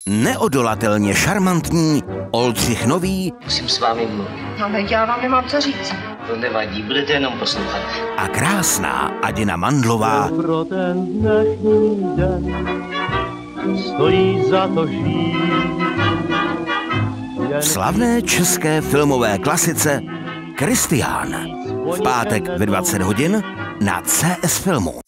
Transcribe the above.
neodolatelně šarmantní Oldřich Nový. Musím s vámi mluvit. Ale já vám nemám co říct. To nevadí, budete jenom poslouchat. A krásná Adina Mandlová. Pro ten dnešní den stojí za to žít. V slavné české filmové klasice Kristián. V pátek ve 20 hodin na CS Filmu.